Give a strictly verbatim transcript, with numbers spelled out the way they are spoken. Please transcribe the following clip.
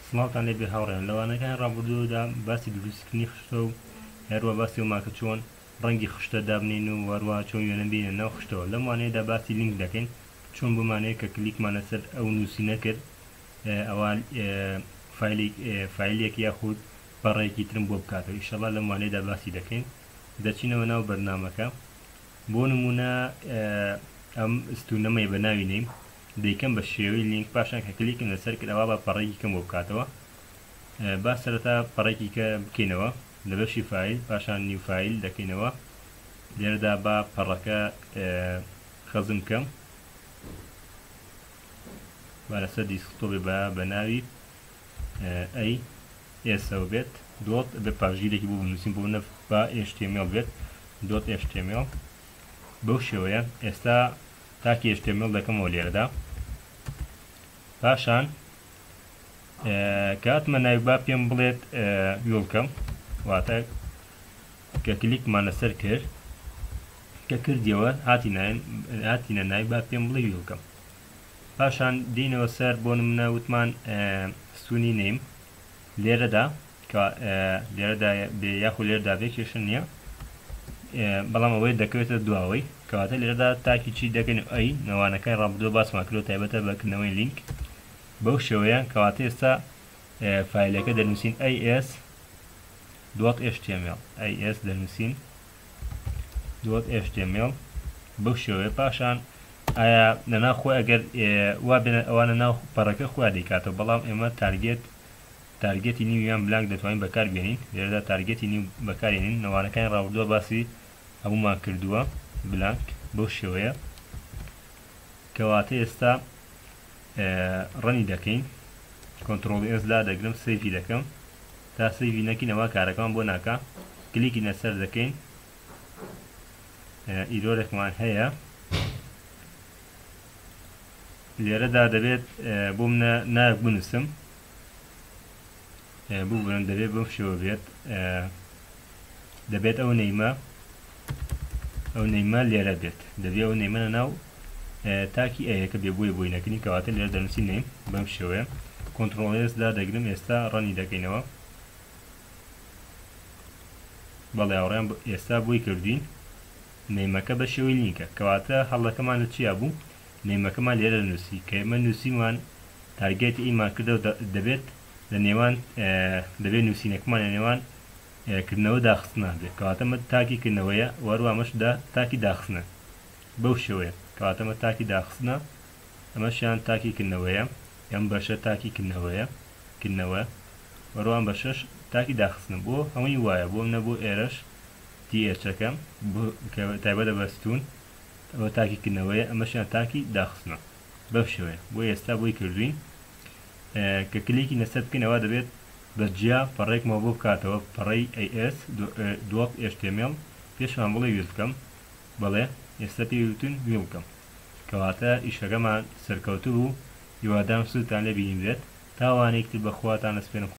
سڵاوتان لێبێ هاوڕێن لەوانەکان ڕابردوودا باسی دروستکردنی خشتە و هەروە باسی وماکە چۆن ڕەنگی خشتە دابنین و وەروە چۆن وێنە بینە ناو خشتەوە. لەم وانەیەدا باسی لینک دەکەین چۆن بمانەیە کە کلیکمانە سەر ئەو نووسینە کرد ئەوان فایلێک یاخود بەڕێکی ترم بۆ بکاتەوە. ئینشەڵا لەم وانەیەدا باسی دەکەین. دەچینەوە ناو بەرنامەکە بۆ نمونە ئەم ستونەمەی بە ناوی نیم دەیکەم بە شێوەی لینک پاشان کە کلیکم لەسەر کردەوە بە پەڕێکی کەم بۆ بکاتەوە. با سەرەتا پەڕێکی کە بکەینەوە لە بەشی فایل پاشان نیو فایل دەکەینەوە. لێرەدا با پەڕەکە خەزم کەم با لەسەر دیسکتۆپێ بە ناوی ئەی ئێسەوە بێت دۆت بە پاژیرێکی بۆ بنووسین بۆ نەف با ئێچ تی ئەم ئێل بێت دۆت ئێچ تی ئەم ئێل. بەو شێوەیە ئێستا تاکی ئێچ تی ئەم ئێل دەکەمەوە لێرەدا. پاشان کاتمە ناوی با پێم بڵێت وێڵکەم واتە کە کلیکمان لەسەر کرد کە کردیەوە هاتینە ناوی با پێم بڵێ وێڵکەم. پاشان دینەوە سەر بۆ نمونە وتمان ستونی نیم لێرەدا لێرەدا یاخود لێرەدا بێ کێشە نییە بەڵام ئەوەی دەکەوێتە دواوەی کەواتە لێرەدا تاکی چی دەکەین ئەی نەوانەکەی ڕابردووە باسمان کردو تایبەتە بەکردنەوەی لینک. بەو شێوەیە کەواتە ئێستا فایلەکە دەنووسین ئەی ئێس دوت ئێچ تی ئەم ئێل ئەی ئێس دەنووسین دوت ئێچ تی ئەم ئێل بەو شێوەیە. پاشان ئایا لەناو خۆی ئەگەر وا بێنە ئەوانە ناو پەڕەکە خۆیان دەیکاتەوە بەڵام ئێمە تارگێت تارگێتی نیو یان بلانک دەتوانین بەکاربێنین. لێرەدا تارگێتی نیو بەکارێنین نەوانەکانی ڕابردووە باسی هەموومان کردووە بلانک. بەو شێوەیە کەواتە ئێستا ڕەنی دەکەین کۆنتڕۆڵ ئێس لا دەگرم سەیڤی دەکەم تا سەیڤی نەکەینەوە کارەکەمان بۆ ناکا کلیکی لەسەر دەکەین ئیرۆرێکمان هەیە لێرەدا دەبێت بۆ منە ناوێک بنووسم بوو بن دەبێت بەم شێوە بێت دەبێت ئەو نەیمە ئەو نەیمە لێرە بێت دەبێت ئەو نەیمەنە ناو تاکی ئەیەکە بێ بۆی بۆی نەکردنی کەواتە لێرە دەنووسی نیم بەم شێوەیە کۆنتڕۆڵ ئێس دا دەگرم ئێستا ڕەنی دەکەینەوە. بەڵێ هاوڕێیان ئێستا بۆی کردوین نەیمەکە بە شێوەی لینکە کەواتە هەڵەکەمان لە چیا بوو نەیمەکەمان لێرە نووسی کە ئێمە نووسیمان تارگێتی ئیمان کردەوە دەبێت لە نێوان دەبێت نووسینەکەمان لە نێوان کردنەوە داخستنە بێت کەواتەمە تاکی کردنەوەیە وەروامەشدا تاکی داخستنە بەو شێوەیە کەواتەمە تاکی داخستنە ئەمەشیان تاکی کردنەوەیە ئەم بەشە تاکی کردنەوەیە کردنەوە وەروان بەشەش تاکی داخستنە بۆ هەمووی وایە بۆ منە بۆ ئێرەش تی ئێچەکەم تایبەتە بەستون ئەوە تاکی کردنەوەیە ئەمەشیان تاکی داخستنە بەو شێوەیە. بۆ ئێستا بۆی کردوین کە کلیکی لەسەر بکەینەوە دەبێت بەجیا پەڕێکمەوە بۆ بکاتەوە پەڕەی ئەی ئێس دوت ئێچ تی ئەم ئێل پێشمان بڵێ وێڵکەم بەڵێ ئێستا پێی وتون وێڵکەم کەواتە ئیشەکەمان سەرکەوتوو بوو. هیوادارم سوودتان لێ بینی بێت. تاوانێکی تر بەخواتان ئەسپێنم.